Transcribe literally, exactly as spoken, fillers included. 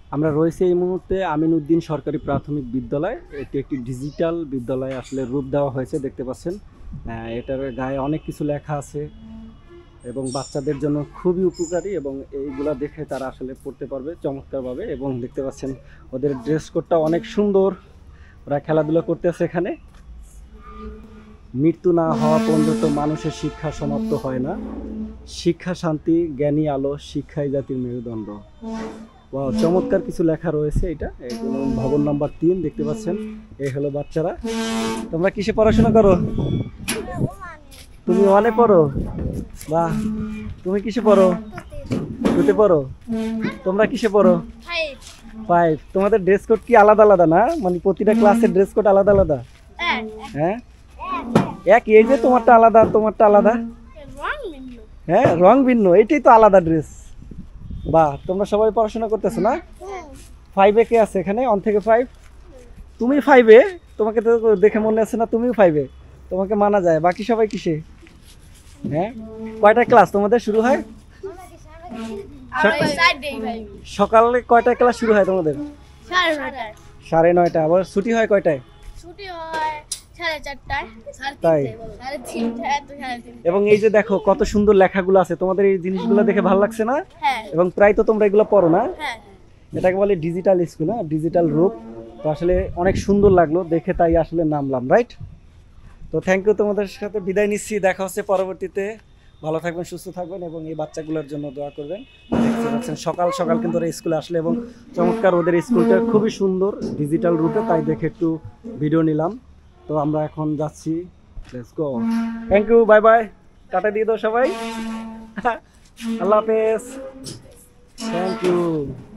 আমরা রয়েছি এই মুহূর্তে আমিনউদ্দিন সরকারি প্রাথমিক বিদ্যালয়। এটি একটি ডিজিটাল বিদ্যালয় আসলে রূপ দেওয়া হয়েছে, দেখতে পাচ্ছেন। এটার গায়ে অনেক কিছু লেখা আছে এবং বাচ্চাদের জন্য খুবই উপকারী, এবং এইগুলা দেখে তারা আসলে পড়তে পারবে চমৎকারভাবে। এবং দেখতে পাচ্ছেন ওদের ড্রেস কোডটা অনেক সুন্দর, ওরা খেলাধুলা করতেছে এখানে। মৃত্যু না হওয়া পর্যন্ত মানুষের শিক্ষা সমাপ্ত হয় না, শিক্ষা শান্তি জ্ঞানী আলো, শিক্ষাই জাতির মেরুদণ্ড। ওয়াও, চমৎকার কিছু লেখা রয়েছে। এটা ভবন নাম্বার তিন, দেখতে পাচ্ছেন। এই হলো বাচ্চারা। তোমরা কিসে পড়াশোনা করো? তুমি ওয়ানে পড়ো? বাহ, তুমি কিসে পড়ো? টুতে পড়ো। তোমরা কিসে পড়ো? ফাইভ। তোমাদের ড্রেস কোড কি আলাদা আলাদা না? মানে প্রতিটা ক্লাসের ড্রেস কোড আলাদা আলাদা? হ্যাঁ, এক এই যে তোমারটা আলাদা, তোমারটা আলাদা। হ্যাঁ, রং ভিন্ন, এটাই তো আলাদা ড্রেস। বাহ, তোমরা সবাই পড়াশোনা করতেছো না? ফাইভে কে আছে এখানে? অন থেকে ফাইভ। তুমি ফাইভে? তোমাকে তো দেখে মনে আছে না তুমিও ফাইভে, তোমাকে মানা যায়। বাকি সবাই কিসে? হ্যাঁ, কয়টা ক্লাস তোমাদের শুরু হয়? সকালে কয়টায় ক্লাস শুরু হয় তোমাদের? সাড়ে নয়টা। আবার ছুটি হয় কয়টায়? তাই? এবং এই যে দেখো কত সুন্দর লেখাগুলো আছে, তোমাদের এই জিনিসগুলো দেখে ভালো লাগছে না? এবং প্রায় তো তোমরা এগুলো পড়ো না? এটাকে বলে ডিজিটাল স্কুল, না ডিজিটাল রূপ। তো আসলে অনেক সুন্দর লাগলো দেখে, তাই আসলে নামলাম, রাইট? তো থ্যাংক ইউ, তোমাদের সাথে বিদায় নিচ্ছি। দেখা হচ্ছে পরবর্তীতে। ভালো থাকবেন, সুস্থ থাকবেন এবং এই বাচ্চাগুলোর জন্য দোয়া করবেন। দেখতে পাচ্ছেন সকাল সকাল কিন্তু ওরা স্কুলে আসলে, এবং চমৎকার ওদের স্কুলটা খুবই সুন্দর ডিজিটাল রূপে, তাই দেখে একটু ভিডিও নিলাম। তো আমরা এখন যাচ্ছি, let's go. Thank you, bye bye, tata দিয়ে দাও সবাই। আল্লাহ হাফেজ, থ্যাংক ইউ।